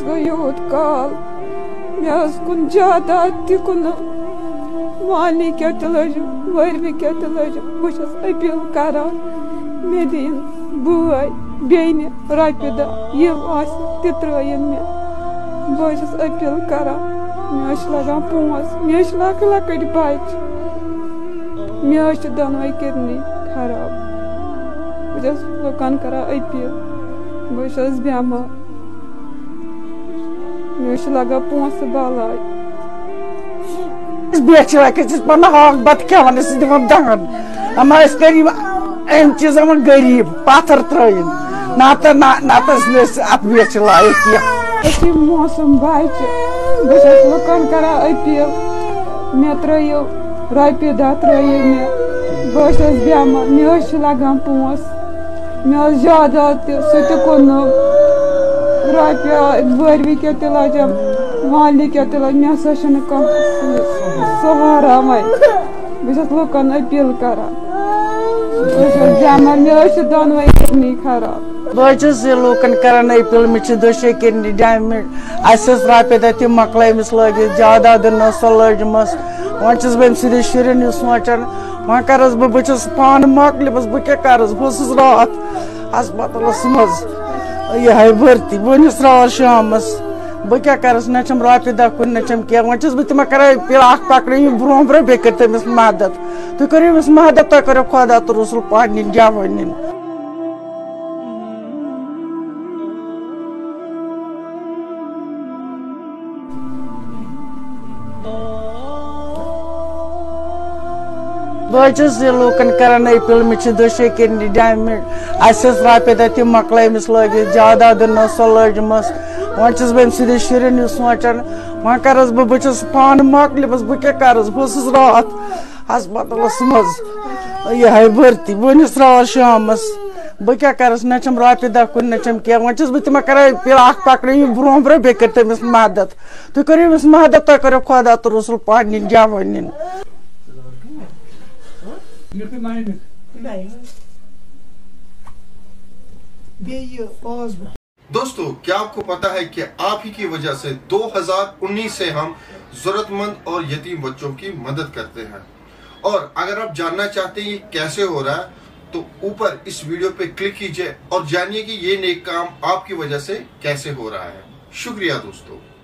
गो यूत काल मे कुन जायदाद तुन मानी क्या लजम वर्मी क्या लजम बहुत अपील कर मे दिन बॉय बेन रोपये दह त्रन मे बहुत अपील कर मे लगान पोस मे लक लकट बच्चे मे दोनों किडनी खराब बहुत लुकन कर अपील बहुत बेमार मे लगान पोस बलाय पन हाक बत खान दिवान दहन अमा गरीब अम चीज गरीब पत्थर त्रन नत अत बेच लायक कह मौसम बचे बहुत लुकन कर अपील मे त्रो रोपये दह त्रियो मे बहुत बेमार मे लगान पोस मे जायदाद सह कुन रोपये वर्मी क्या लजम माली क्या लज मे हसा सहारा वह बहुत लुकन अपील कर बेमार मे दोनों किडनी खराब बहुत लूकन करान अपील मे दोशे किडनी डैमेज रोपये दह तम मकलमस लग जायदाद सो लजमस वह बम सीधे शुरन सोचान वह कर बहुत पान मकलमस बह क्या कर बहुत रात हस्पतालस मज यह भर्ती बनिस रात शामस बह क्या कर नम रोपये दह कुन नम क्या वह बह तम कर अपील पकड़ ब्रो ब्रो बे कर तमिस मदद तुम करो मदद तुम करो खुदा तो रसूल पढ़ जवान बहुत लूकन करान अपील मे दोशे किडनी डैमेज रोपये दह तम मकलमस लग जायदाद सो लजमस वह बम सीधे शुरन सोचान वह कर बहुत पान मकलमस बह क्या कर बहुत रात हस्पतालस मज यह भर्ती बनिस रात शामस बह क्या कर नम रोपये दह कुन नम क्या वह बह तम कर अपील पकड़ ब्रो ब्रो बे कर तमिस मदद तुम करो मदद तुम करो खुदा तो रसूल पढ़ जवान दोस्तों, क्या आपको पता है कि आप ही की वजह से 2019 से हम जरूरतमंद और यतीम बच्चों की मदद करते हैं। और अगर आप जानना चाहते हैं ये कैसे हो रहा है तो ऊपर इस वीडियो पे क्लिक कीजिए और जानिए कि ये नेक काम आपकी वजह से कैसे हो रहा है। शुक्रिया दोस्तों।